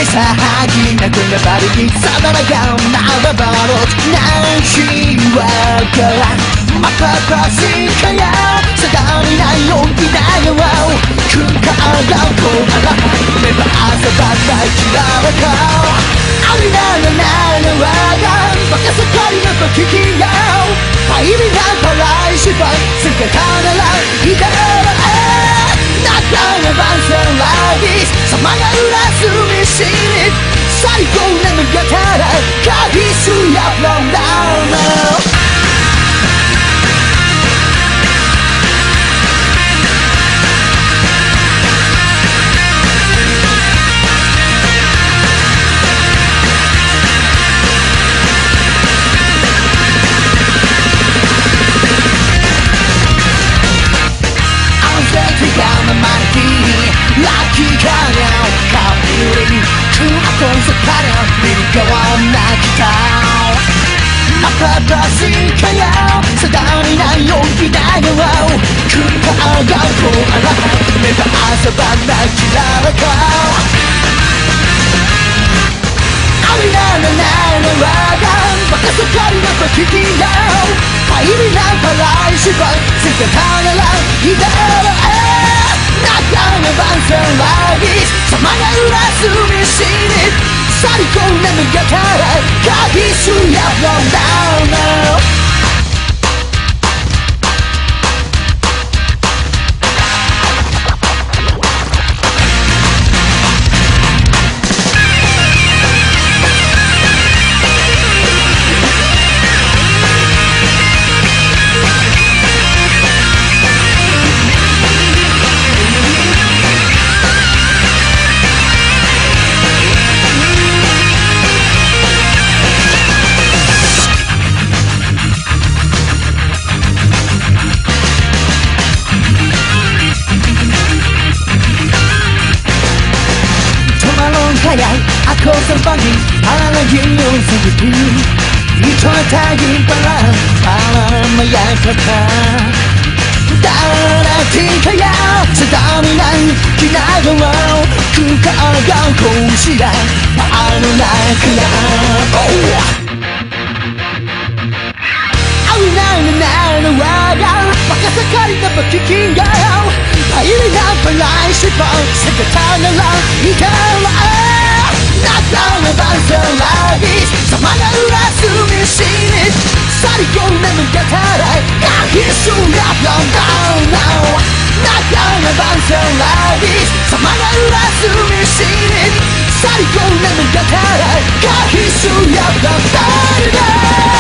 さagiなくなばりにさだらがなばばろ何日はからまたパシカやさだにないよいなよ空間がこうあらめば朝ばないきらわかありなななわがバカ盛りの時きや入りながら一番つけたならいたら中が万全ラギス様が裏すみしに最高なのがただ鍵すやfrom down Lucky kalian kapirin ku akan sekarang minggawan nak tahu apa bersih kalian sedang ini yogi nayawau ku agak ku arah mega asabak nak kira kau Alina na na wagan baka sekali nak kikiyau Pairi nak palai sibak sekali lang hidara Nakang bangsan lagi sama nga urasu mi sinit Sari ko na nagkatara kahisuya from down now Ako sa pangin, alagin yung sagipin Ito ang taging parang para mayakap ka Darating kaya sa dami ng ginagawa Kung kaagaw ko sila, paano na kaya Ang nananawagan, baka sakali na pagkikingaw Paili na pala'y sipang sa gata na lang ikaw Nakang bangsan lagi sa mga urasu mi sinit Sari ko na nagkataray kahit sulap lang down now Nakang bangsan lagi sa mga urasu mi sinit Sari ko na nagkataray kahit sulap lang down now